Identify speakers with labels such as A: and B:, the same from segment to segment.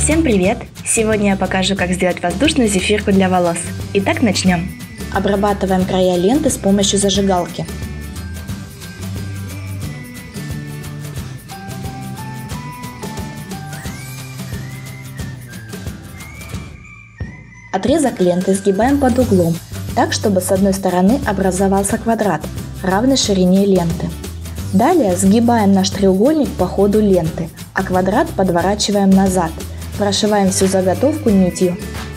A: Всем привет! Сегодня я покажу, как сделать воздушную зефирку для волос. Итак, начнем. Обрабатываем края ленты с помощью зажигалки. Отрезок ленты сгибаем под углом, так, чтобы с одной стороны образовался квадрат, равный ширине ленты. Далее сгибаем наш треугольник по ходу ленты, а квадрат подворачиваем назад. Прошиваем всю заготовку нитью.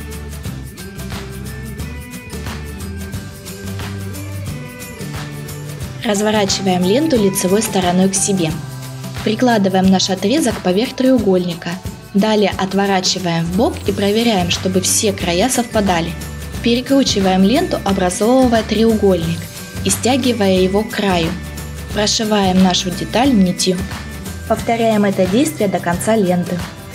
A: Разворачиваем ленту лицевой стороной к себе. Прикладываем наш отрезок поверх треугольника. Далее отворачиваем в бок и проверяем, чтобы все края совпадали. Перекручиваем ленту, образовывая треугольник и стягивая его к краю. Прошиваем нашу деталь нитью. Повторяем это действие до конца ленты.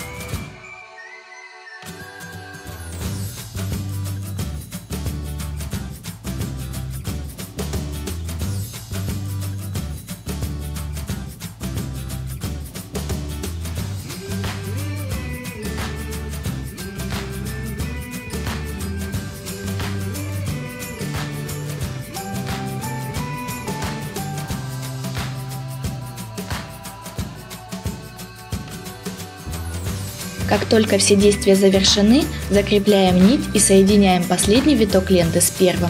A: Как только все действия завершены, закрепляем нить и соединяем последний виток ленты с первым.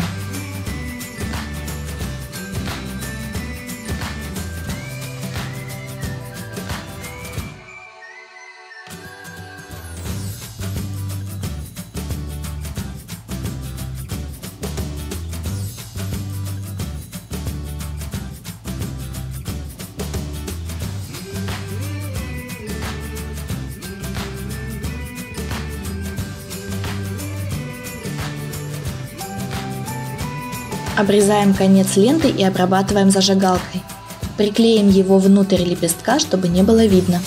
A: Обрезаем конец ленты и обрабатываем зажигалкой. Приклеим его внутрь лепестка, чтобы не было видно.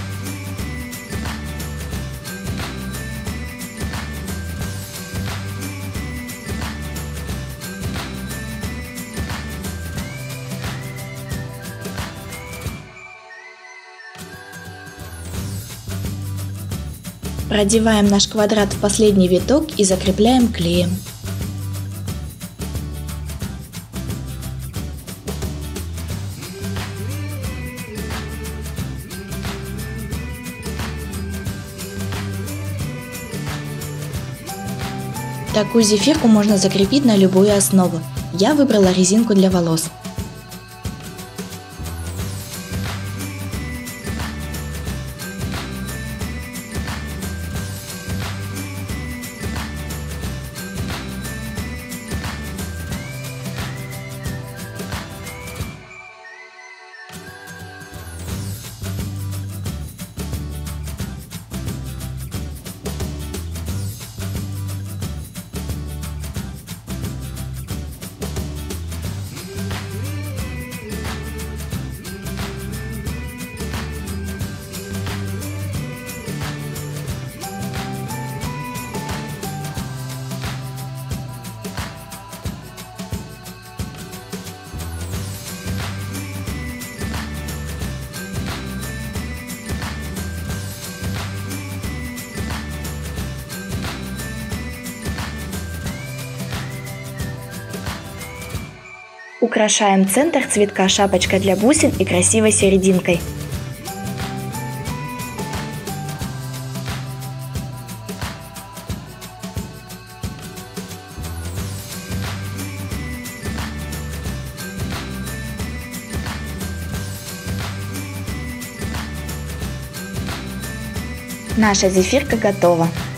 A: Продеваем наш квадрат в последний виток и закрепляем клеем. Такую зефирку можно закрепить на любую основу. Я выбрала резинку для волос. Украшаем центр цветка шапочкой для бусин и красивой серединкой. Наша зефирка готова.